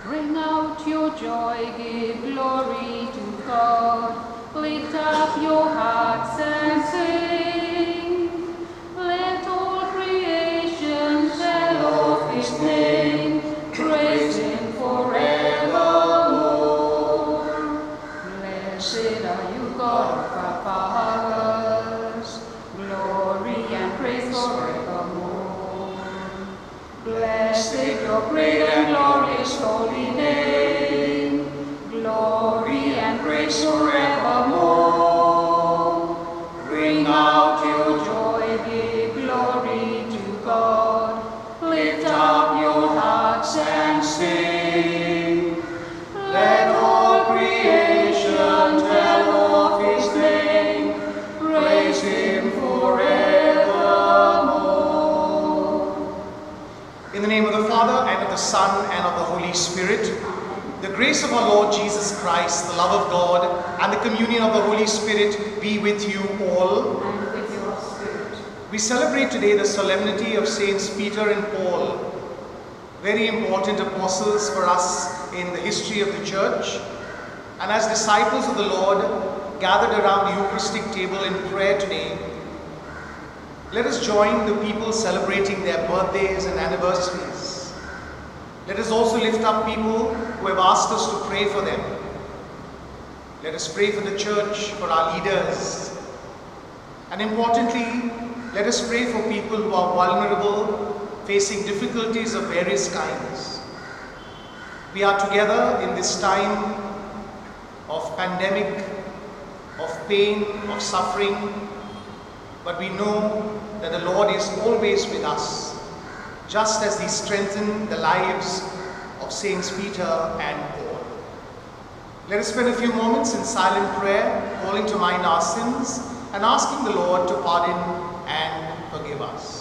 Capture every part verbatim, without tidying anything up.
Bring out your joy, give glory to God. Lift up your hearts and sing. Let all creation tell of his name. Praise him forevermore. Blessed are you, God of our fathers. Glory and praise forevermore. Blessed your great and glorious holy name. Glory and praise forevermore. Bring out your joy, give glory to God. Lift up your hearts and sing. Let all creation tell of his name. Praise him forevermore. In the name of the Father, and of the Son, and of the Holy Spirit, the grace of our Lord Jesus Christ, the love of God, and the communion of the Holy Spirit be with you all. And with your spirit. We celebrate today the solemnity of Saints Peter and Paul, very important apostles for us in the history of the Church. And as disciples of the Lord gathered around the Eucharistic table in prayer today, let us join the people celebrating their birthdays and anniversaries. Let us also lift up people who have asked us to pray for them. Let us pray for the Church, for our leaders. And importantly, let us pray for people who are vulnerable, facing difficulties of various kinds. We are together in this time of pandemic, of pain, of suffering, but we know that the Lord is always with us, just as He strengthened the lives of Saints Peter and Paul. Let us spend a few moments in silent prayer, calling to mind our sins and asking the Lord to pardon and forgive us.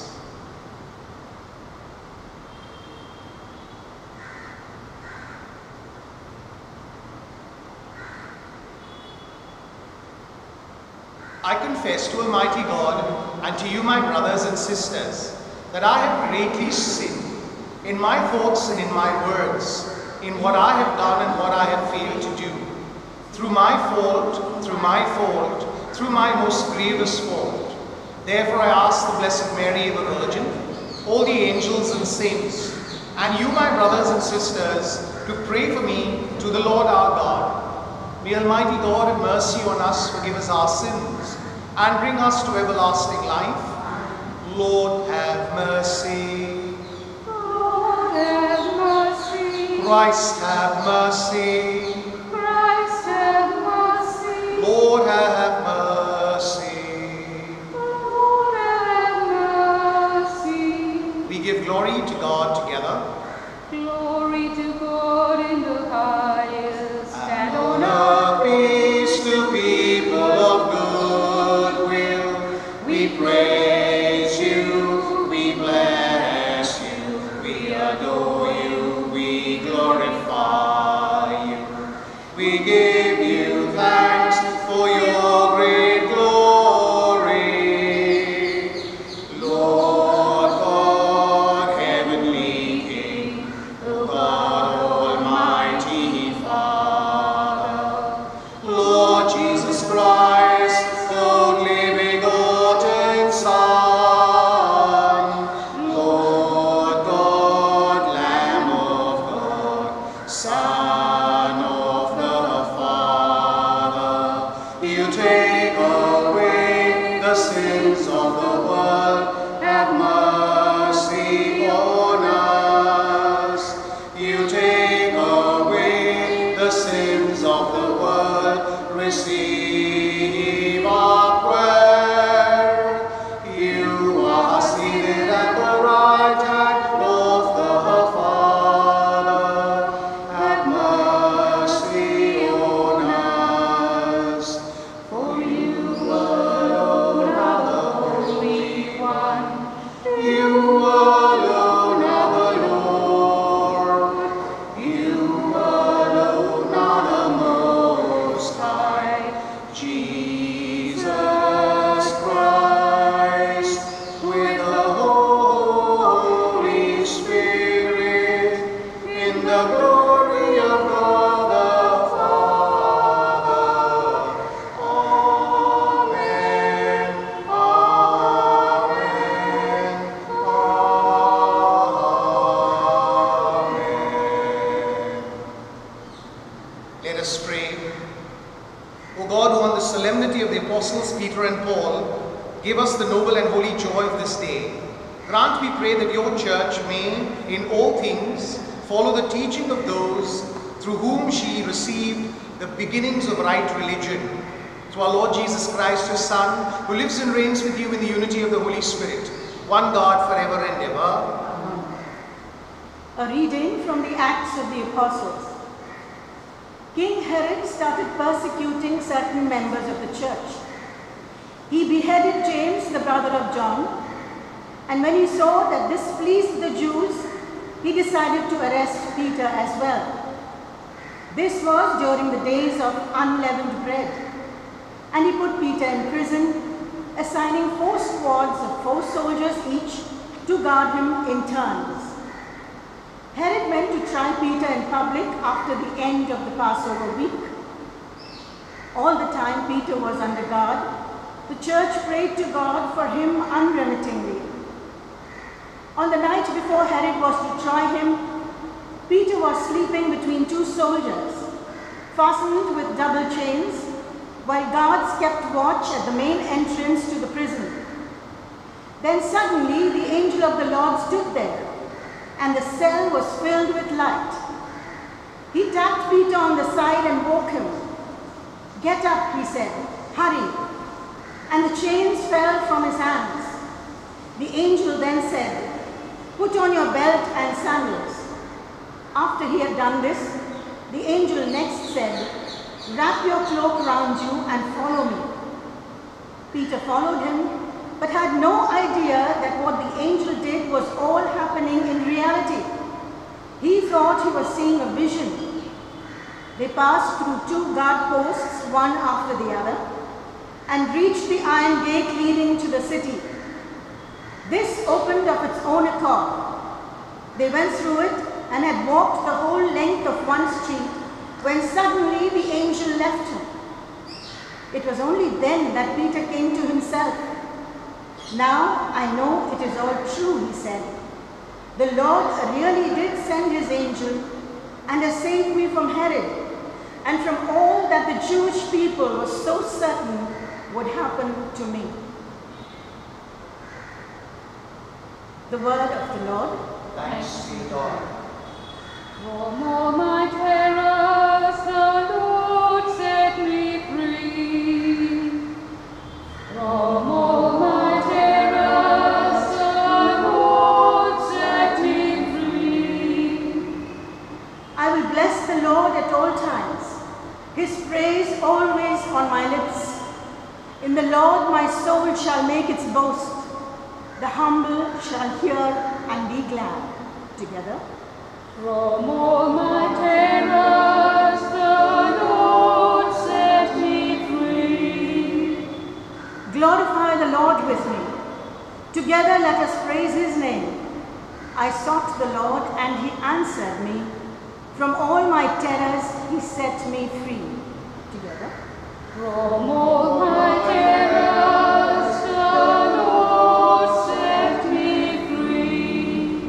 I confess to Almighty God and to you, my brothers and sisters, that I have greatly sinned in my thoughts and in my words, in what I have done and what I have failed to do, through my fault, through my fault, through my most grievous fault. Therefore I ask the Blessed Mary, the Virgin, all the angels and saints, and you, my brothers and sisters, to pray for me to the Lord our God. May Almighty God have mercy on us, forgive us our sins, and bring us to everlasting life. Lord, have mercy. Lord, have mercy. Christ, have mercy. Christ, have mercy. Lord, have mercy. Lord, have mercy. We give glory to God together. Glory to God in the highest, and on On earth peace to people of good will. We praise you, we bless you, we adore you, we glorify you. We give you thanks for your great glory. Lord God, heavenly King, O God, Almighty Father, Lord Jesus Christ, only begotten Son, Lord God, Lamb of God, Son of the Father, you take away the sins of the world, have mercy on us. You take away the sins of the world, receive our prayer. You are seated at the right hand of the Father. Have mercy on us. For you alone are the Holy One. You alone are the Lord. You alone are the Most High. Jesus Christ, with the Holy Spirit, in the glory solemnity of the apostles Peter and Paul, give us the noble and holy joy of this day. Grant, we pray, that your church may, in all things, follow the teaching of those through whom she received the beginnings of right religion. Through our Lord Jesus Christ, your Son, who lives and reigns with you in the unity of the Holy Spirit, one God, forever and ever. A reading from the Acts of the Apostles. King Herod started persecuting certain members of the church. He beheaded James, the brother of John, and when he saw that this pleased the Jews, he decided to arrest Peter as well. This was during the days of unleavened bread, and he put Peter in prison, assigning four squads of four soldiers each to guard him in turns. Herod meant to try Peter in public after the end of the Passover week. All the time Peter was under guard, the church prayed to God for him unremittingly. On the night before Herod was to try him, Peter was sleeping between two soldiers, fastened with double chains, while guards kept watch at the main entrance to the prison. Then suddenly the angel of the Lord stood there, and the cell was filled with light. He tapped Peter on the side and woke him. "Get up," he said, "hurry." And the chains fell from his hands. The angel then said, "Put on your belt and sandals." After he had done this, the angel next said, "Wrap your cloak around you and follow me." Peter followed him, but had no idea that what the angel did was all happening in reality. He thought he was seeing a vision. They passed through two guard posts, one after the other, and reached the iron gate leading to the city. This opened of its own accord. They went through it and had walked the whole length of one street when suddenly the angel left him. It was only then that Peter came to himself. "Now I know it is all true," he said. "The Lord really did send his angel and has saved me from Herod and from all that the Jewish people were so certain would happen to me." The word of the Lord. Thanks be to God. From all my terrors the Lord set me free. From all my terrors the Lord set me free. I will bless the Lord at all times, his praise always on my lips. In the Lord my soul shall make its boast. The humble shall hear and be glad. Together. From all my terrors the Lord set me free. Glorify the Lord with me. Together let us praise his name. I sought the Lord and he answered me. From all my terrors he set me free. Together. From all my terrors the Lord set me free.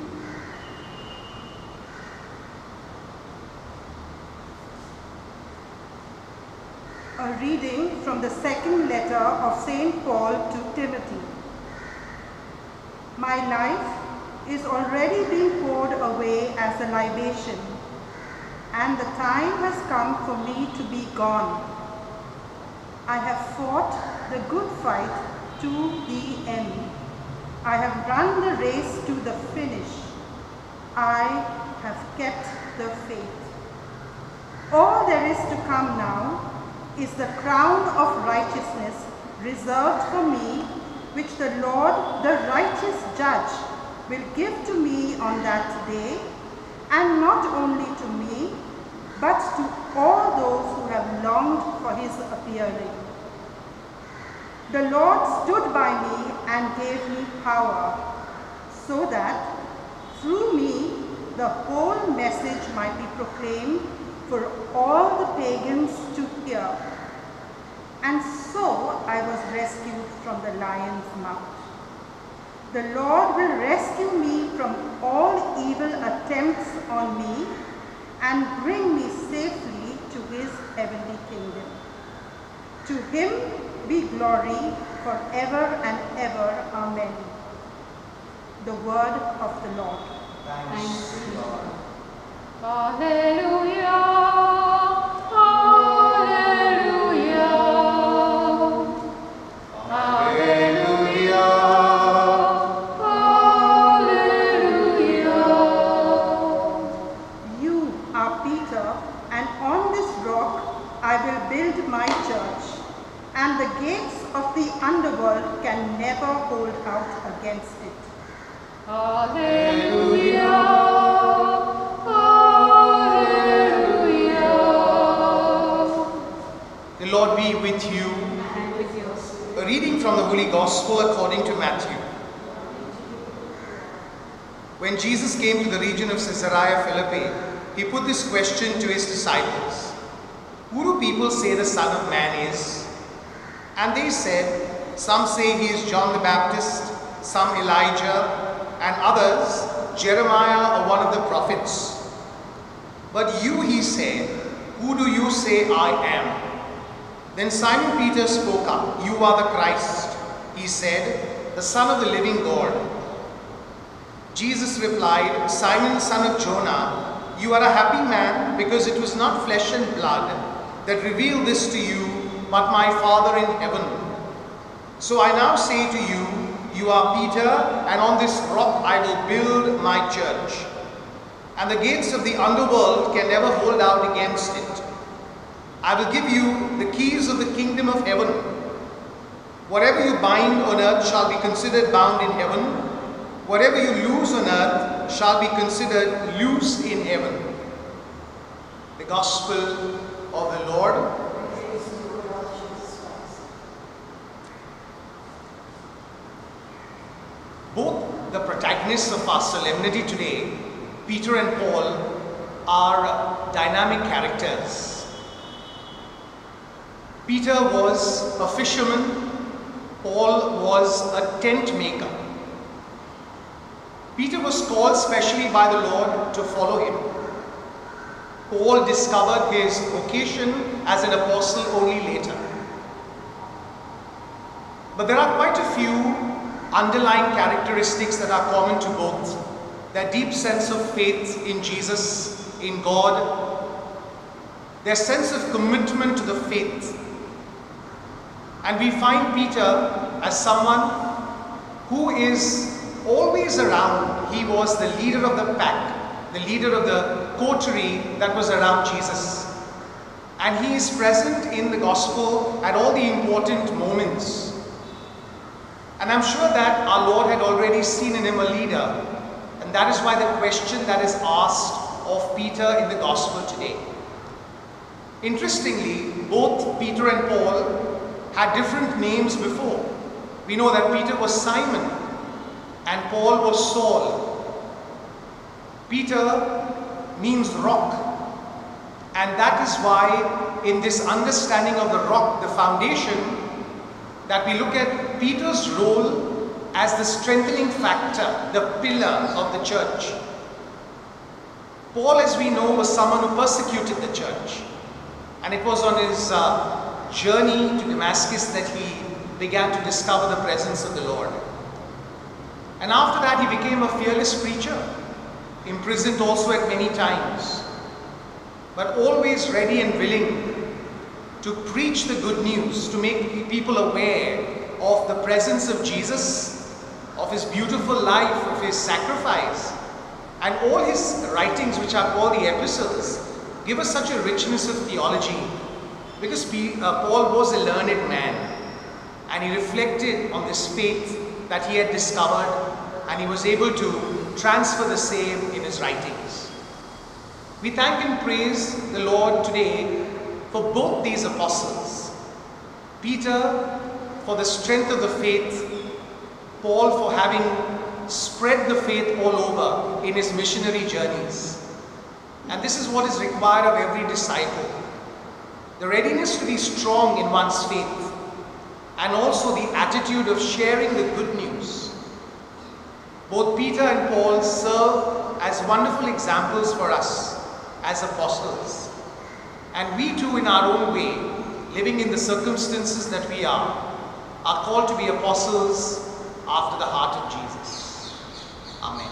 A reading from the second letter of Saint Paul to Timothy. My life is already being poured away as a libation, and the time has come for me to be gone. I have fought the good fight to the end. I have run the race to the finish. I have kept the faith. All there is to come now is the crown of righteousness reserved for me, which the Lord, the righteous judge, will give to me on that day, and not only to me, but to all those who have longed for his appearing. The Lord stood by me and gave me power, so that through me the whole message might be proclaimed for all the pagans to hear. And so I was rescued from the lion's mouth. The Lord will rescue me from all evil attempts on me and bring me safely to his heavenly kingdom. To him be glory forever and ever. Amen. The word of the Lord. Thanks be to God. Alleluia. Alleluia. Alleluia. Alleluia. You are Peter, and on this rock I will build my church, and the gates of the underworld can never hold out against it. Alleluia. Alleluia. The Lord be with you. And with yours. A reading from the Holy Gospel according to Matthew. When Jesus came to the region of Caesarea Philippi, he put this question to his disciples: "Who do people say the Son of Man is?" And they said, "Some say he is John the Baptist, some Elijah, and others Jeremiah or one of the prophets. But you," he said, "who do you say I am?" Then Simon Peter spoke up. "You are the Christ," he said, "the Son of the living God." Jesus replied, "Simon, son of Jonah, you are a happy man, because it was not flesh and blood that revealed this to you, but my Father in heaven. So I now say to you, you are Peter, and on this rock I will build my church, and the gates of the underworld can never hold out against it. I will give you the keys of the kingdom of heaven. Whatever you bind on earth shall be considered bound in heaven. Whatever you loose on earth shall be considered loose in heaven." The Gospel of the Lord. Both the protagonists of our solemnity today, Peter and Paul, are dynamic characters. Peter was a fisherman, Paul was a tent maker. Peter was called specially by the Lord to follow him. Paul discovered his vocation as an apostle only later. But there are quite a few underlying characteristics that are common to both. Their deep sense of faith in Jesus, in God, their sense of commitment to the faith. And we find Peter as someone who is always around. He was the leader of the pack, the leader of the coterie that was around Jesus. And he is present in the gospel at all the important moments. And I'm sure that our Lord had already seen in him a leader. And that is why the question that is asked of Peter in the gospel today. Interestingly, both Peter and Paul had different names before. We know that Peter was Simon and Paul was Saul. Peter means rock, and that is why in this understanding of the rock, the foundation, that we look at Peter's role as the strengthening factor, the pillar of the church. Paul, as we know, was someone who persecuted the church, and it was on his uh, journey to Damascus that he began to discover the presence of the Lord. And after that he became a fearless preacher, imprisoned also at many times, but always ready and willing to preach the good news, to make people aware of the presence of Jesus, of his beautiful life, of his sacrifice. And all his writings, which are called the epistles, give us such a richness of theology, because Paul was a learned man, and he reflected on this faith that he had discovered, and he was able to transfer the same in his writings. We thank and praise the Lord today for both these apostles. Peter for the strength of the faith, Paul for having spread the faith all over in his missionary journeys. And this is what is required of every disciple. The readiness to be strong in one's faith, and also the attitude of sharing the good news. Both Peter and Paul serve as wonderful examples for us as apostles. And we too, in our own way, living in the circumstances that we are, are called to be apostles after the heart of Jesus. Amen.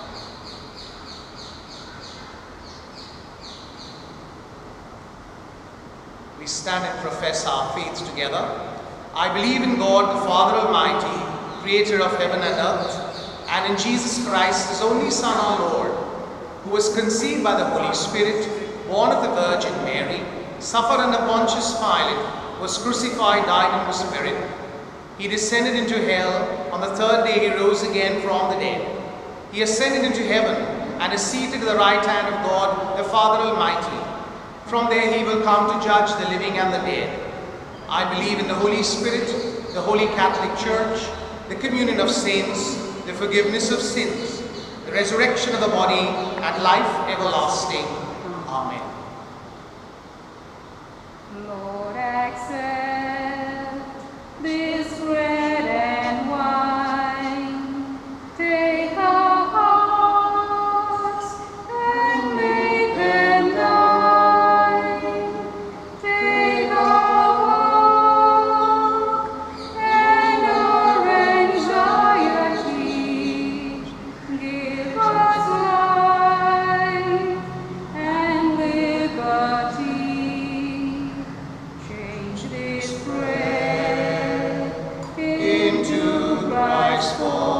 We stand and profess our faith together. I believe in God, the Father Almighty, creator of heaven and earth, and in Jesus Christ, his only Son, our Lord, who was conceived by the Holy Spirit, born of the Virgin Mary, suffered under Pontius Pilate, was crucified, died, and was buried. He descended into hell. On the third day he rose again from the dead. He ascended into heaven and is seated at the right hand of God, the Father Almighty. From there he will come to judge the living and the dead. I believe in the Holy Spirit, the Holy Catholic Church, the communion of saints, the forgiveness of sins, the resurrection of the body, and life everlasting. Amen. Lord, accept this bread and wine. Take our hearts and make them thine. Take our walk and our anxiety. Give us life and liberty. Change this bread into Christ's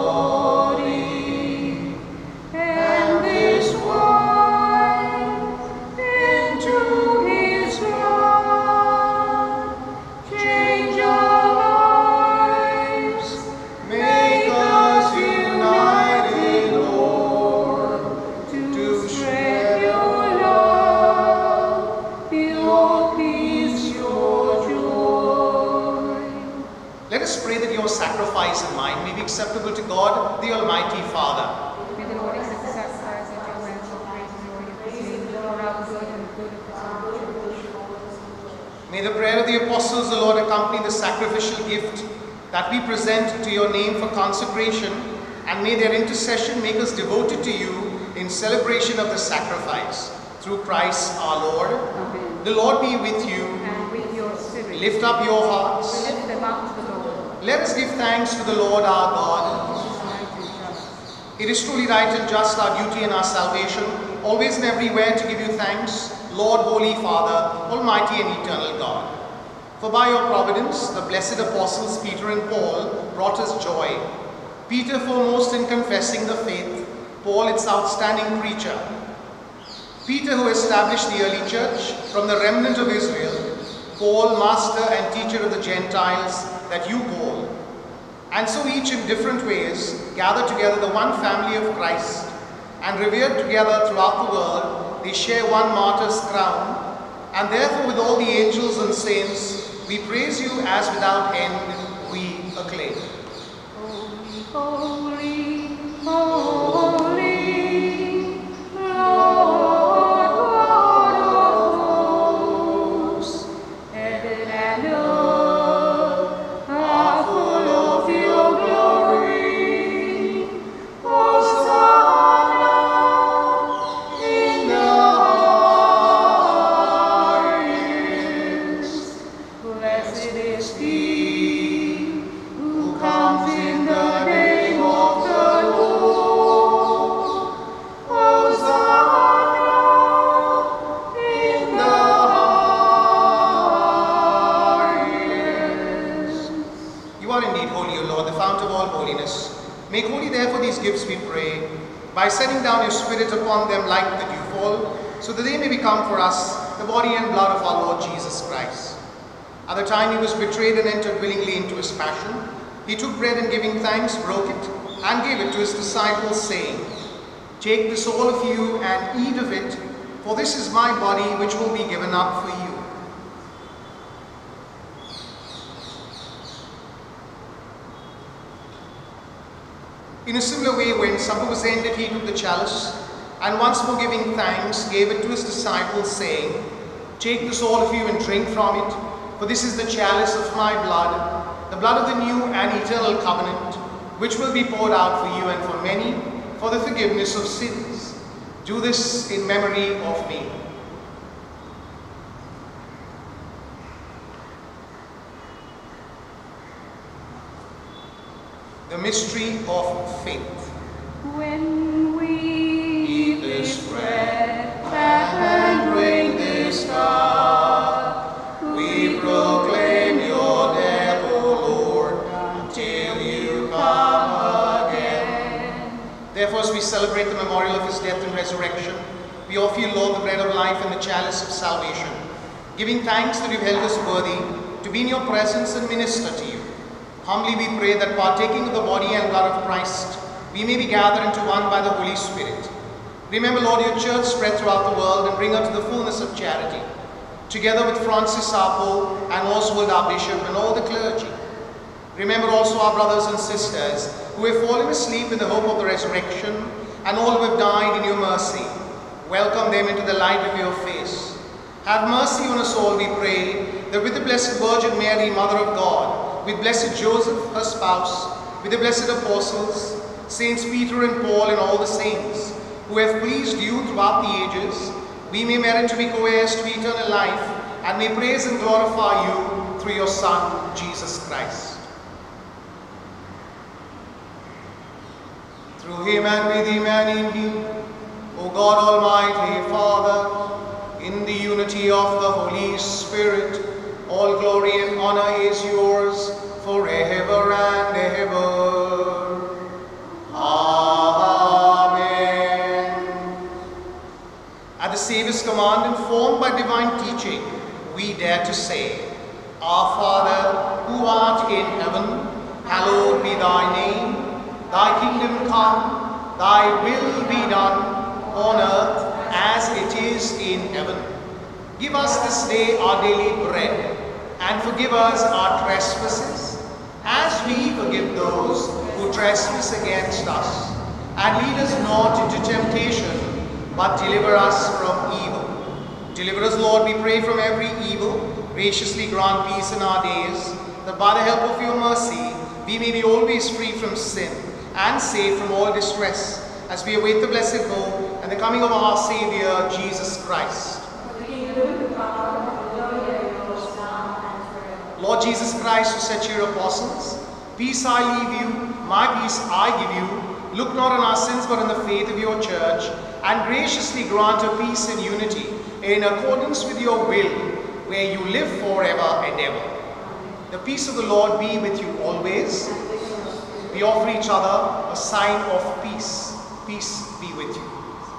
body, and this wine into his blood. Change our lives, make us united, Lord, to spread your love, your peace, your joy. Let us pray that your sacrifice and mine may be acceptable to God, the Almighty Father. May the Lord accept the sacrifice at your hands for praise and glory of his name, for our good and the good of his own church. May the prayer of the apostles, the Lord, accompany the sacrificial gift that we present to your name for consecration, and may their intercession make us devoted to you in celebration of the sacrifice. Through Christ our Lord. Amen. The Lord be with you. And with your spirit, Lift up your we hearts. lift them up to the Lord. Let us give thanks to the Lord our God. It is right and just. It is truly right and just, our duty and our salvation, always and everywhere to give you thanks, Lord, Holy Father, Almighty and eternal God. For by your providence, the blessed apostles Peter and Paul brought us joy. Peter foremost in confessing the faith, Paul its outstanding preacher. Peter who established the early church from the remnant of Israel, Paul, master and teacher of the Gentiles, that you call. And so each in different ways gather together the one family of Christ, and revered together throughout the world, they share one martyr's crown, and therefore with all the angels and saints, we praise you as without end we acclaim. Holy, holy, Lord God of hosts, heaven and earth are full of your glory. Hosanna in the highest. Blessed is he who comes in the name of the Lord. Hosanna in the highest. You are indeed holy, O Lord, the fount of all holiness. Make holy therefore these gifts, we pray, by sending down your Spirit upon them like the dewfall, so that they may become for us the body and blood of our Lord Jesus Christ. At the time he was betrayed and entered willingly into his passion, he took bread and giving thanks, broke it, and gave it to his disciples, saying, Take this all of you and eat of it, for this is my body which will be given up for you. In a similar way, when supper was ended, he took the chalice, and once more giving thanks, gave it to his disciples, saying, Take this all of you and drink from it, for this is the chalice of my blood, the blood of the new and eternal covenant, which will be poured out for you and for many, for the forgiveness of sins. Do this in memory of me. mystery of faith. When we Eat this bread and drink this cup, we proclaim your death, O Lord, until you come again. Therefore, as we celebrate the memorial of his death and resurrection, we offer you, Lord, the bread of life and the chalice of salvation, giving thanks that you've held us worthy to be in your presence and minister to you. Humbly we pray that, partaking of the body and blood of Christ, we may be gathered into one by the Holy Spirit. Remember, Lord, your church spread throughout the world and bring her to the fullness of charity, together with Francis our Pope and Oswald our Bishop and all the clergy. Remember also our brothers and sisters who have fallen asleep in the hope of the resurrection, and all who have died in your mercy. Welcome them into the light of your face. Have mercy on us all, we pray, that with the Blessed Virgin Mary, Mother of God, with Blessed Joseph, her spouse, with the blessed apostles, Saints Peter and Paul and all the saints, who have pleased you throughout the ages, we may merit to be co-heirs to eternal life, and may praise and glorify you through your Son, Jesus Christ. Through him and with him and in him, O God Almighty, Father, in the unity of the Holy Spirit, all glory and honor is yours forever and ever. Amen. At the Saviour's command, informed by divine teaching, we dare to say, Our Father, who art in heaven, hallowed be thy name. Thy kingdom come, thy will be done, on earth as it is in heaven. Give us this day our daily bread, and forgive us our trespasses, as we forgive those who trespass against us. And lead us not into temptation, but deliver us from evil. Deliver us, Lord, we pray, from every evil. Graciously grant peace in our days, that by the help of your mercy, we may be always free from sin, and safe from all distress, as we await the blessed hope and the coming of our Saviour, Jesus Christ. Lord Jesus Christ, who said to your apostles, Peace I leave you, my peace I give you. Look not on our sins, but on the faith of your church, and graciously grant her peace and unity, in accordance with your will, where you live forever and ever. The peace of the Lord be with you always. We offer each other a sign of peace. Peace be with you.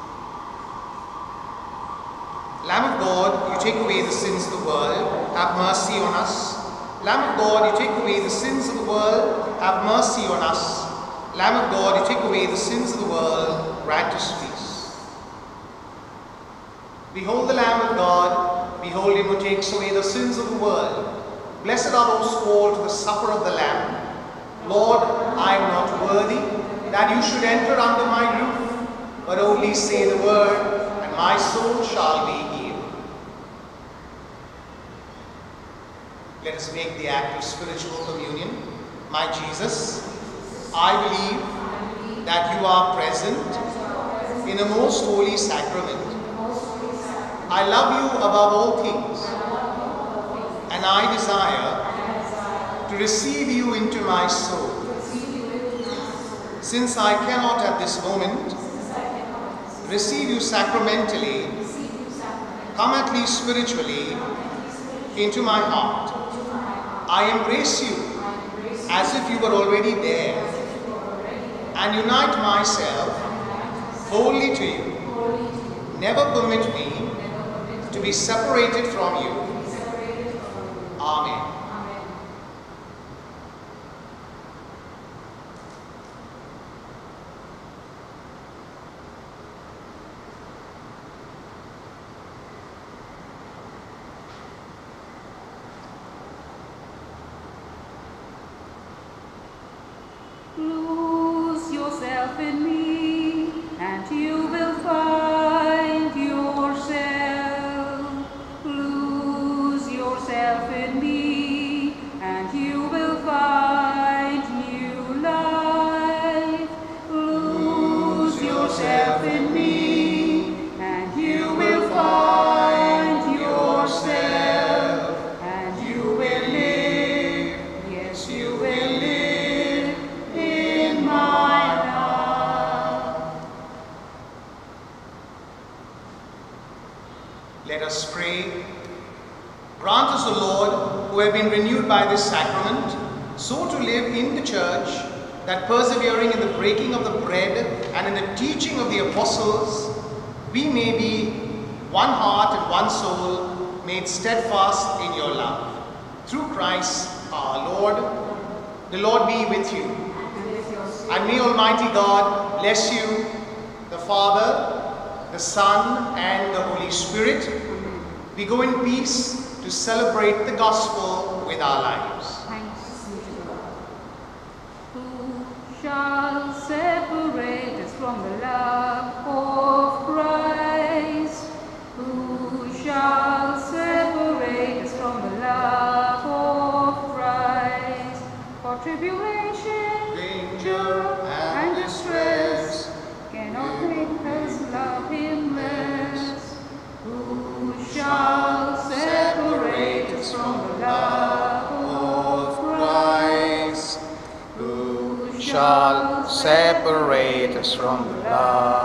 Lamb of God, you take away the sins of the world, have mercy on us. Lamb of God, you take away the sins of the world, have mercy on us. Lamb of God, you take away the sins of the world, grant us peace. Behold the Lamb of God, behold him who takes away the sins of the world. Blessed are those called to the supper of the Lamb. Lord, I am not worthy that you should enter under my roof, but only say the word, and my soul shall be healed. Let us make the act of spiritual communion. My Jesus, I believe that you are present in a most holy sacrament. I love you above all things, and I desire to receive you into my soul. Since I cannot at this moment receive you sacramentally, come at least spiritually into my heart. I embrace you as if you were already there, and unite myself wholly to you. Never permit me to be separated from you. Amen. Lose yourself in me, and you will find yourself. Lose yourself in me, Let us pray. Grant us, O Lord, who have been renewed by this sacrament, so to live in the church, that persevering in the breaking of the bread and in the teaching of the apostles, we may be one heart and one soul, made steadfast in your love. Through Christ our Lord. The Lord be with you. And may Almighty God bless you, the Father, the Son, and the Holy Spirit. We go in peace to celebrate the gospel with our lives. Thanks be to God. Who shall separate us from the love of Christ? Who shall separate us from the love of Christ? For tribulation, Danger and distress cannot make us love Him less. Who shall separate us from the love of Christ? Who shall separate us from the love